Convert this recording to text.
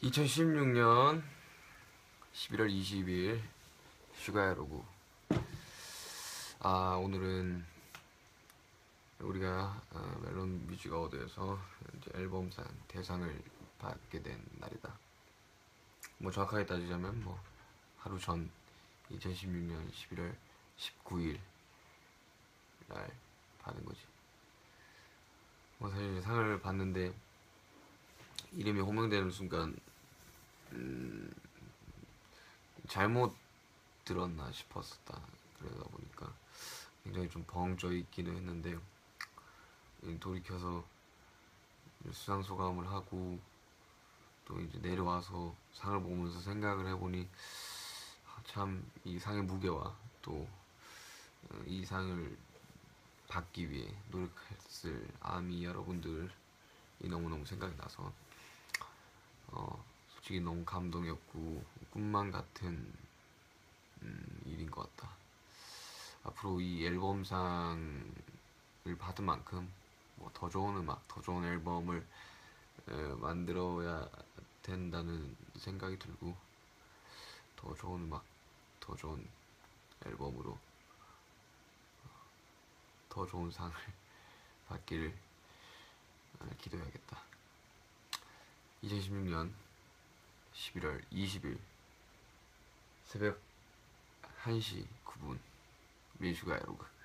2016년 11월 20일 슈가야로구. 오늘은 우리가 멜론 뮤직 어워드에서 이제 앨범상 대상을 받게 된 날이다. 뭐 정확하게 따지자면 뭐 하루 전 2016년 11월 19일 날 받은 거지. 뭐 사실 상을 받는데 이름이 호명되는 순간 잘못 들었나 싶었었다. 그러다 보니까 굉장히 좀 벙쪄 있기는 했는데, 돌이켜서 수상 소감을 하고 또 이제 내려와서 상을 보면서 생각을 해보니 참 이 상의 무게와 또 이 상을 받기 위해 노력했을 아미 여러분들이 너무너무 생각이 나서 솔직히 너무 감동이었고 꿈만 같은 일인 것 같다. 앞으로 이 앨범상을 받은 만큼 뭐 더 좋은 음악, 더 좋은 앨범을 만들어야 된다는 생각이 들고, 더 좋은 음악, 더 좋은 앨범으로 더 좋은 상을 받기를 기도해야겠다. 2016년 11월 20일 새벽 1시 9분 밀슈가 여러분.